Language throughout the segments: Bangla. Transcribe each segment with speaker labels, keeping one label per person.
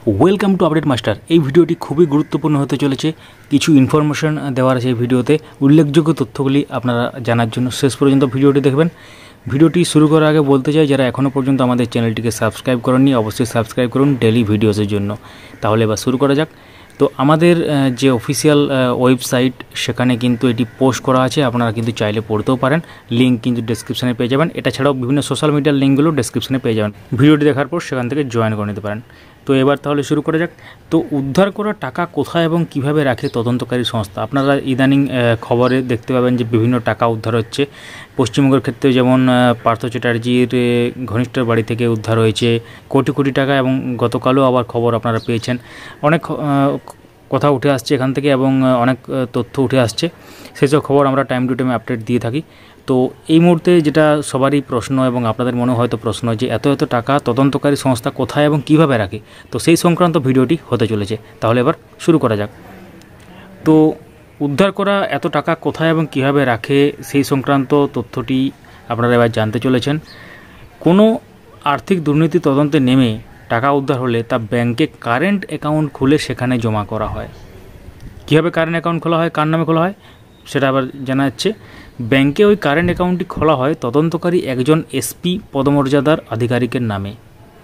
Speaker 1: Welcome to update master. এই ভিডিওটি খুবই গুরুত্বপূর্ণ হতে চলেছে। কিছু ইনফরমেশন দেওয়ার আছে এই ভিডিওতে। উল্লেখযোগ্য তথ্যগুলি আপনারা জানার জন্য শেষ পর্যন্ত ভিডিওটি দেখবেন। ভিডিওটি শুরু করার আগে বলতে চাই, যারা এখনও পর্যন্ত আমাদের চ্যানেলটিকে সাবস্ক্রাইব করেননি অবশ্যই সাবস্ক্রাইব করুন ডেইলি ভিডিওসের জন্য। তাহলে এবার শুরু করা যাক। তো আমাদের যে অফিসিয়াল ওয়েবসাইট সেখানে কিন্তু এটি পোস্ট করা আছে, আপনারা কিন্তু চাইলে পড়তেও পারেন। লিঙ্ক কিন্তু ডেসক্রিপশানে পেয়ে যাবেন। এটা ছাড়াও বিভিন্ন সোশ্যাল মিডিয়ার লিঙ্কগুলো ডেসক্রিপশানে পেয়ে যাবেন। ভিডিওটি দেখার পর সেখান থেকে জয়েন করে নিতে পারেন। তো এবার তাহলে শুরু করা যাক। তো উদ্ধার করা টাকা কোথায় এবং কিভাবে রাখে তদন্তকারী সংস্থা? আপনারা ইদানিং খবরে দেখতে পাবেন যে বিভিন্ন টাকা উদ্ধার হচ্ছে। পশ্চিমবঙ্গের ক্ষেত্রে যেমন পার্থ চ্যাটার্জির ঘনিষ্ঠর বাড়ি থেকে উদ্ধার হয়েছে কোটি কোটি টাকা, এবং গতকালও আবার খবর আপনারা পেয়েছেন। অনেক কথা উঠে আসছে এখান থেকে এবং অনেক তথ্য উঠে আসছে। সেসব খবর আমরা টাইম টু টাইম আপডেট দিয়ে থাকি। তো এই মুহূর্তে যেটা সবারই প্রশ্ন এবং আপনাদের মনে হয়তো প্রশ্ন, যে এত টাকা তদন্তকারী সংস্থা কোথায় এবং কিভাবে রাখে, তো সেই সংক্রান্ত ভিডিওটি হতে চলেছে। তাহলে এবার শুরু করা যাক। তো উদ্ধার করা এত টাকা কোথায় এবং কিভাবে রাখে সেই সংক্রান্ত তথ্যটি আপনারা এবার জানতে চলেছেন। কোনো আর্থিক দুর্নীতি তদন্তে নেমে টাকা উদ্ধার হলে তা ব্যাংকে কারেন্ট অ্যাকাউন্ট খুলে সেখানে জমা করা হয়। কীভাবে কারেন্ট অ্যাকাউন্ট খোলা হয়, কার নামে খোলা হয় সেটা আবার জানা যাচ্ছে। ব্যাংকে ওই কারেন্ট অ্যাকাউন্টটি খোলা হয় তদন্তকারী একজন এসপি পদমর্যাদার আধিকারিকের নামে।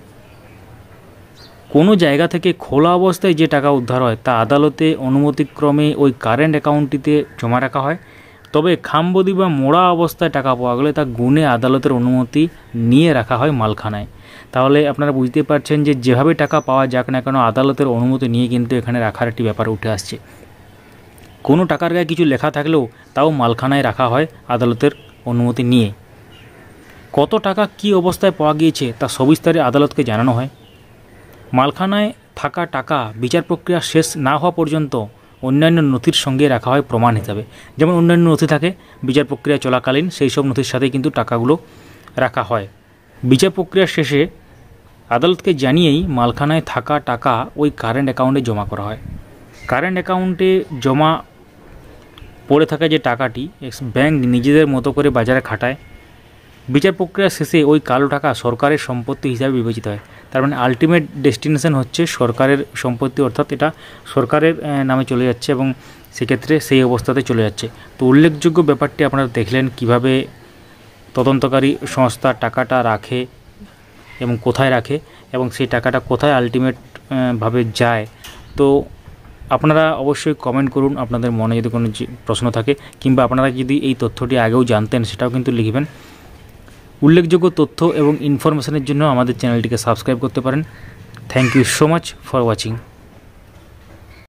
Speaker 1: কোনো জায়গা থেকে খোলা অবস্থায় যে টাকা উদ্ধার হয় তা আদালতে অনুমতিক্রমে ওই কারেন্ট অ্যাকাউন্টটিতে জমা রাখা হয়। তবে খামবদি বা মোড়া অবস্থায় টাকা পাওয়া গেলে তা গুণে আদালতের অনুমতি নিয়ে রাখা হয় মালখানায়। তাহলে আপনারা বুঝতে পারছেন যে যেভাবে টাকা পাওয়া যাক না কেন আদালতের অনুমতি নিয়ে কিন্তু এখানে রাখার একটি ব্যাপার উঠে আসছে। কোনো টাকার গায়ে কিছু লেখা থাকলেও তাও মালখানায় রাখা হয় আদালতের অনুমতি নিয়ে। কত টাকা কী অবস্থায় পাওয়া গিয়েছে তা সবিস্তারে আদালতকে জানানো হয়। মালখানায় থাকা টাকা বিচার প্রক্রিয়া শেষ না হওয়া পর্যন্ত অন্যান্য নথির সঙ্গে রাখা হয় প্রমাণ হিসাবে। যেমন অন্যান্য নথি থাকে বিচার প্রক্রিয়া চলাকালীন, সেই সব নথির সাথেই কিন্তু টাকাগুলো রাখা হয়। বিচার প্রক্রিয়া শেষে আদালতকে জানিয়েই মালখানায় থাকা টাকা ওই কারেন্ট অ্যাকাউন্টে জমা করা হয়। কারেন্ট অ্যাকাউন্টে জমা পড়ে থাকা যে টাকাটি ব্যাংক নিজেদের মতো করে বাজারে খাটায়। বিচার প্রক্রিয়া শেষে ওই কালো টাকা সরকারের সম্পত্তি হিসাবে বিবেচিত হয়। তার মানে আলটিমেট ডেস্টিনেশন হচ্ছে সরকারের সম্পত্তি, অর্থাৎ এটা সরকারের নামে চলে যাচ্ছে এবং সেক্ষেত্রে সেই অবস্থাতে চলে যাচ্ছে। তো উল্লেখযোগ্য ব্যাপারটি আপনারা দেখলেন কিভাবে তদন্তকারী সংস্থা টাকাটা রাখে এবং কোথায় রাখে এবং সেই টাকাটা কোথায় আলটিমেট ভাবে যায়। তো আপনারা অবশ্যই কমেন্ট করুন আপনাদের মনে যদি কোনো প্রশ্ন থাকে, কিংবা আপনারা যদি এই তথ্যটি আগেও জানতেন সেটাও কিন্তু লিখবেন। উল্লেখযোগ্য তথ্য এবং ইনফরমেশনের জন্য আমাদের চ্যানেলটিকে সাবস্ক্রাইব করতে পারেন। Thank you so much for watching.